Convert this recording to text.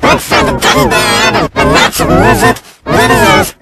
Look for the teddy bear with lots of music, videos,